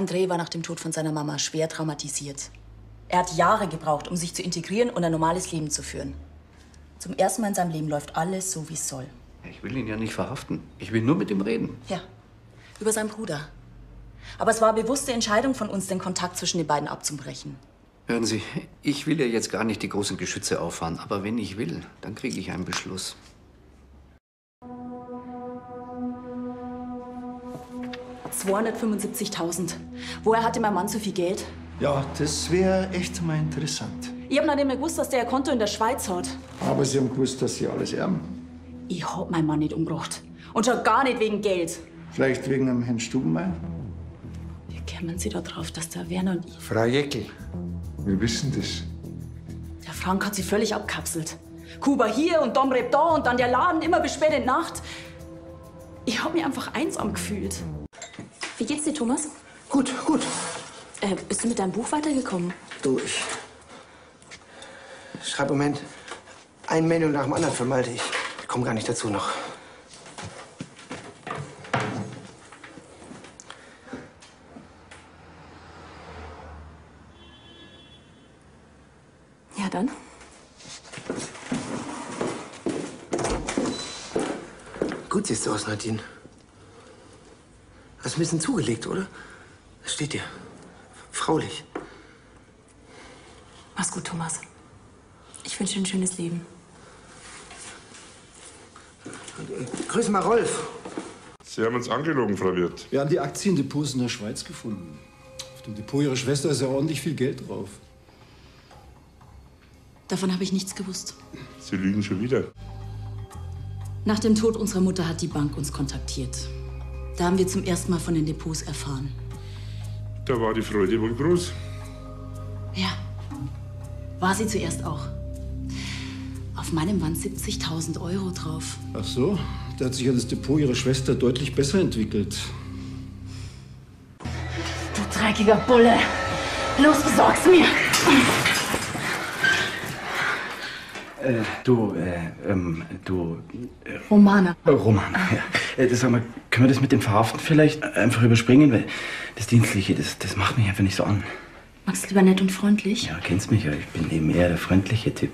André war nach dem Tod von seiner Mama schwer traumatisiert. Er hat Jahre gebraucht, um sich zu integrieren und ein normales Leben zu führen. Zum ersten Mal in seinem Leben läuft alles so, wie es soll. Ich will ihn ja nicht verhaften. Ich will nur mit ihm reden. Ja, über seinen Bruder. Aber es war eine bewusste Entscheidung von uns, den Kontakt zwischen den beiden abzubrechen. Hören Sie, ich will ja jetzt gar nicht die großen Geschütze auffahren. Aber wenn ich will, dann kriege ich einen Beschluss. $275.000. Woher hatte mein Mann so viel Geld? Ja, das wäre echt mal interessant. Ich hab noch nicht mehr gewusst, dass der ein Konto in der Schweiz hat. Aber Sie haben gewusst, dass Sie alles erben. Ich hab meinen Mann nicht umgebracht. Und schon gar nicht wegen Geld. Vielleicht wegen dem Herrn Stubenmeier? Wie kämen Sie da drauf, dass der Werner und ich... Frau Jäckel, wir wissen das. Der Frank hat sie völlig abkapselt. Kuba hier und Domrep da und dann der Laden immer bis spät in die Nacht. Ich hab mich einfach einsam gefühlt. Wie geht's dir, Thomas? Gut, gut. Bist du mit deinem Buch weitergekommen? Du, ich schreibe im Moment ein Manual nach dem anderen für Malte. Ich komme gar nicht dazu noch. Ja, dann. Gut siehst du aus, Nadine. Hast ein bisschen zugelegt, oder? Das steht dir. Fraulich. Mach's gut, Thomas. Ich wünsche dir ein schönes Leben. Grüß mal Rolf. Sie haben uns angelogen, Frau Wirth. Wir haben die Aktiendepots in der Schweiz gefunden. Auf dem Depot Ihrer Schwester ist ja ordentlich viel Geld drauf. Davon habe ich nichts gewusst. Sie lügen schon wieder. Nach dem Tod unserer Mutter hat die Bank uns kontaktiert. Da haben wir zum ersten Mal von den Depots erfahren. Da war die Freude wohl groß. Ja, war sie zuerst auch. Auf meinem waren 70.000 € drauf. Ach so, da hat sich ja das Depot Ihrer Schwester deutlich besser entwickelt. Du dreckiger Bulle! Los, besorg's mir! Romana. Romana, ja. Sag mal, können wir das mit dem Verhaften vielleicht einfach überspringen? Weil das Dienstliche, das macht mich einfach nicht so an. Magst du lieber nett und freundlich? Ja, kennst mich ja. Ich bin eben eher der freundliche Typ.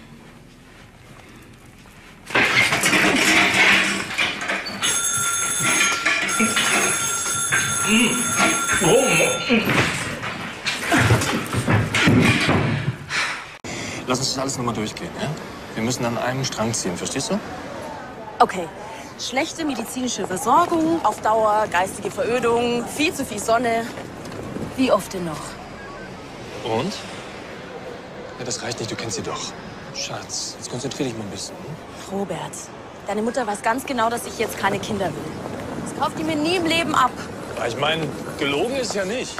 Lass uns das alles nochmal durchgehen, ja? Wir müssen an einem Strang ziehen, verstehst du? Okay. Schlechte medizinische Versorgung, auf Dauer geistige Verödung, viel zu viel Sonne. Wie oft denn noch? Und? Ja, das reicht nicht, du kennst sie doch. Schatz, jetzt konzentrier dich mal ein bisschen. Robert, deine Mutter weiß ganz genau, dass ich jetzt keine Kinder will. Das kauft die mir nie im Leben ab. Ich meine, gelogen ist ja nicht.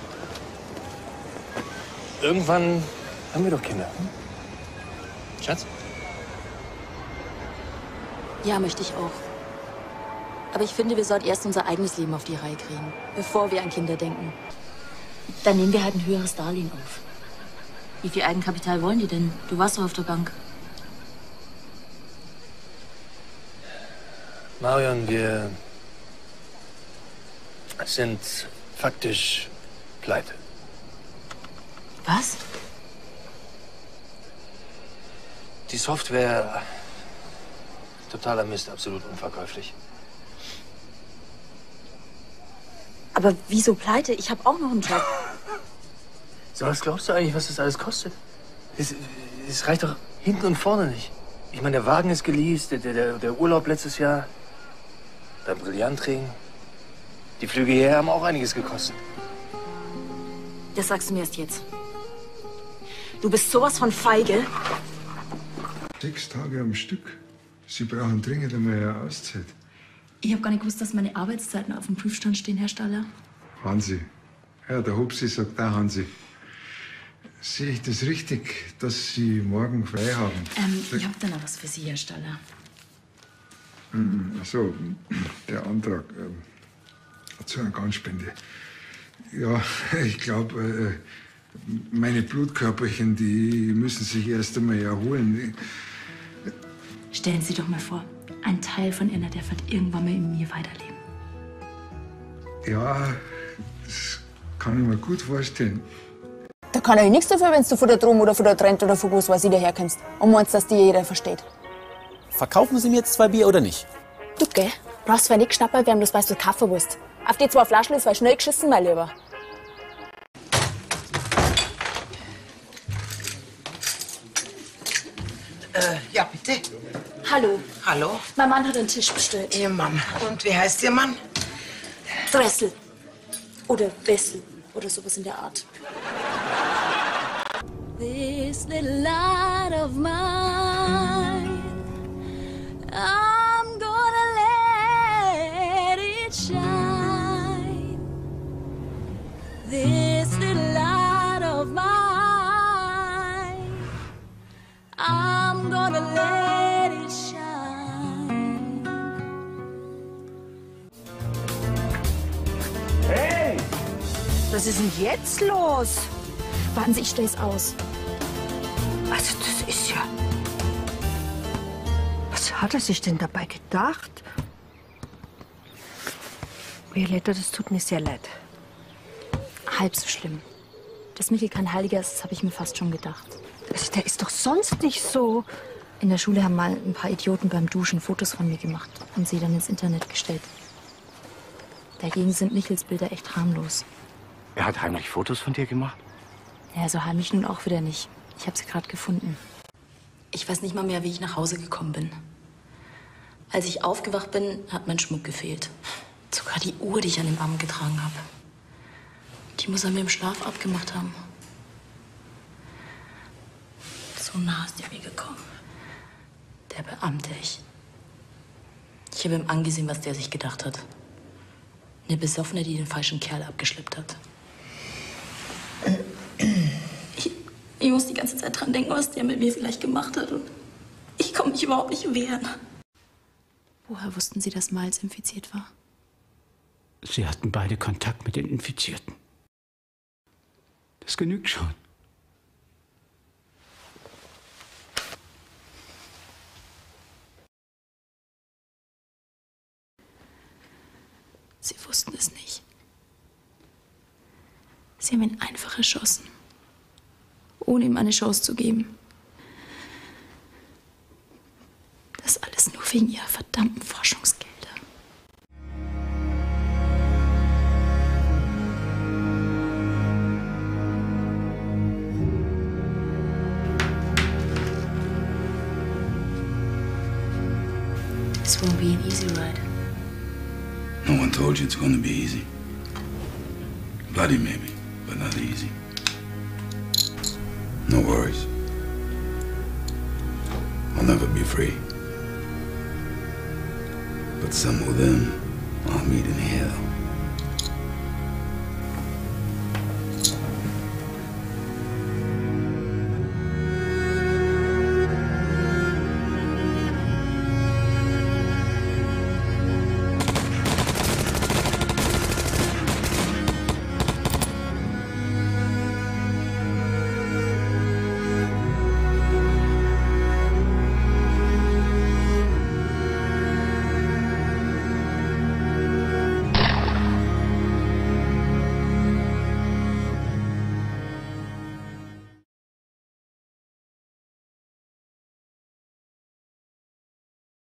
Irgendwann haben wir doch Kinder. Hm? Schatz? Ja, möchte ich auch. Aber ich finde, wir sollten erst unser eigenes Leben auf die Reihe kriegen, bevor wir an Kinder denken. Dann nehmen wir halt ein höheres Darlehen auf. Wie viel Eigenkapital wollen die denn? Du warst doch auf der Bank. Marion, wir sind faktisch pleite. Was? Die Software, totaler Mist, absolut unverkäuflich. Aber wieso pleite? Ich habe auch noch einen Job. So, was glaubst du eigentlich, was das alles kostet? Es reicht doch hinten und vorne nicht. Ich meine, der Wagen ist geleast, der Urlaub letztes Jahr, der Brillantring. Die Flüge hierher haben auch einiges gekostet. Das sagst du mir erst jetzt. Du bist sowas von feige. 6 Tage am Stück. Sie brauchen dringend einmal eine Auszeit. Ich habe gar nicht gewusst, dass meine Arbeitszeiten auf dem Prüfstand stehen, Herr Staller. Hansi. Ja, der Hupsi sagt auch Hansi. Sehe ich das richtig, dass Sie morgen frei haben? Ich habe da noch was für Sie, Herr Staller. Ach so, der Antrag zur Organspende. Ja, ich glaube, meine Blutkörperchen, die müssen sich erst einmal erholen. Stellen Sie doch mal vor, ein Teil von Ihnen, der wird irgendwann mal in mir weiterleben. Ja, das kann ich mir gut vorstellen. Da kann ich nichts dafür, wenn du von der Drum oder von der Trent oder von was weiß ich daherkommst und meinst, dass die jeder versteht. Verkaufen Sie mir jetzt 2 Bier oder nicht? Du, gell? Brauchst zwar nicht geschnappert werden, bloß weil du Kaffee willst. Auf die 2 Flaschen ist schnell geschissen, mein Lieber. Ja, bitte. Hallo. Hallo? Mein Mann hat einen Tisch bestellt. Ihr Mann. Und wie heißt Ihr Mann? Dressel. Oder Wessel. Oder sowas in der Art. This little light of mine, I'm gonna let it shine. This little light of mine, I'm gonna let it shine. Hey! Was ist denn jetzt los? Warten Sie, ich stell's aus. Also, das ist ja... Was hat er sich denn dabei gedacht? Violetta, das tut mir sehr leid. Halb so schlimm. Dass Michel kein Heiliger ist, das habe ich mir fast schon gedacht. Also, der ist doch sonst nicht so. In der Schule haben mal ein paar Idioten beim Duschen Fotos von mir gemacht und sie dann ins Internet gestellt. Dagegen sind Michels Bilder echt harmlos. Er hat heimlich Fotos von dir gemacht? Ja, so heimlich nun auch wieder nicht. Ich habe sie gerade gefunden. Ich weiß nicht mal mehr, wie ich nach Hause gekommen bin. Als ich aufgewacht bin, hat mein Schmuck gefehlt. Sogar die Uhr, die ich an dem Arm getragen habe. Die muss er mir im Schlaf abgemacht haben. So nah ist er mir gekommen. Der Beamte, ich habe ihm angesehen, was der sich gedacht hat. Eine Besoffene, die den falschen Kerl abgeschleppt hat. Ich muss die ganze Zeit dran denken, was der mit mir vielleicht gemacht hat. Und ich komme mich überhaupt nicht wehren. Woher wussten Sie, dass Miles infiziert war? Sie hatten beide Kontakt mit den Infizierten. Das genügt schon. Sie wussten es nicht. Sie haben ihn einfach erschossen, ohne ihm eine Chance zu geben. Das alles nur wegen ihrer verdammten Forschungsgelder. This won't be an easy ride. No one told you it's going to be easy. Bloody maybe, but not easy. No worries. I'll never be free. But some of them I'll meet in hell.